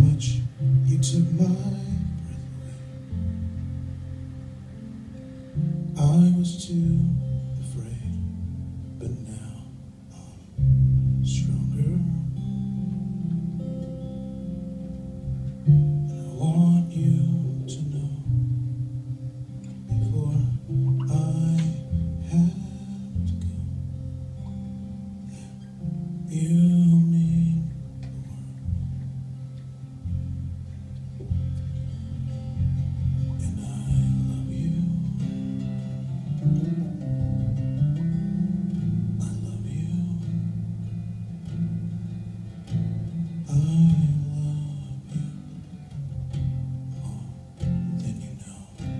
much you took my breath away. I was too afraid, but now I'm stronger. And I want you to know, before I have to go, that you mean the world. And I love you. I love you. I love you more than you know.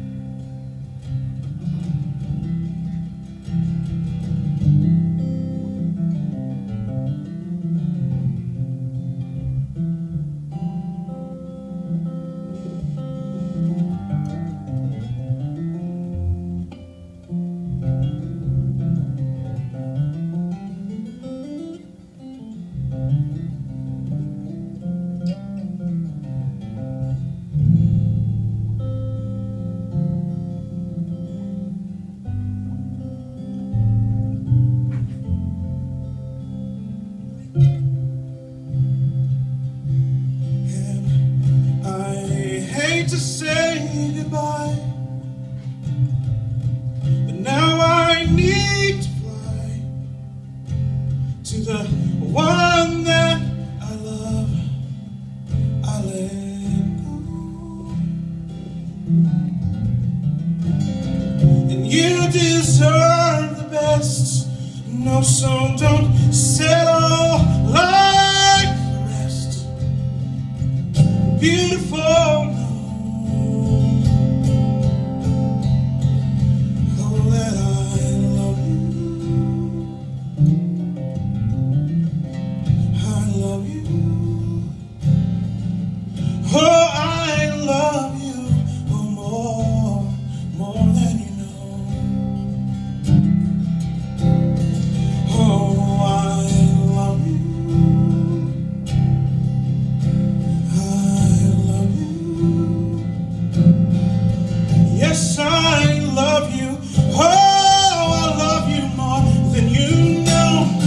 To say goodbye, but now I need to fly to the one that I love. I let go, and you deserve the best. No, so don't settle like the rest. Beautiful. Oh, I love you, oh, more than you know. Oh, I love you. I love you. Yes, I love you. Oh, I love you more than you know.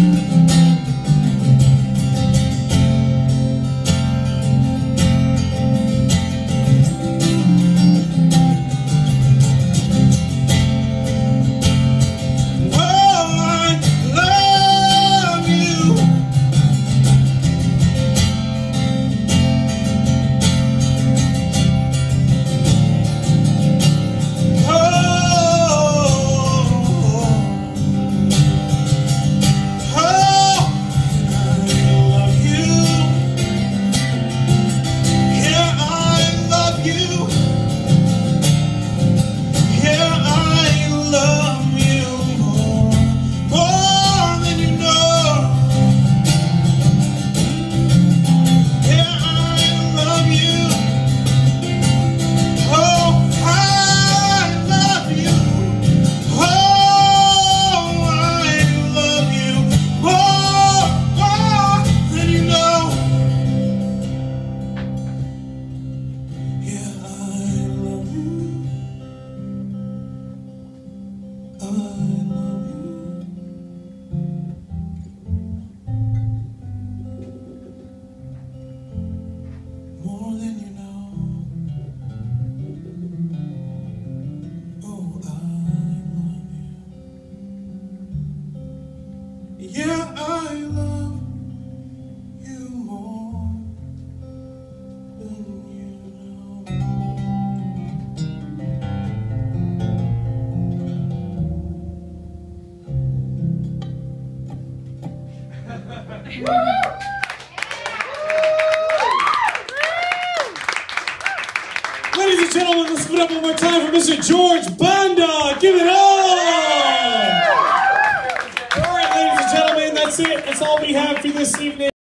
Yeah, I love you more than you know. Ladies and gentlemen, let's give it up one more time for Mr. George Banda. Give it up! All right, ladies and gentlemen, that's it. That's all we have for this evening.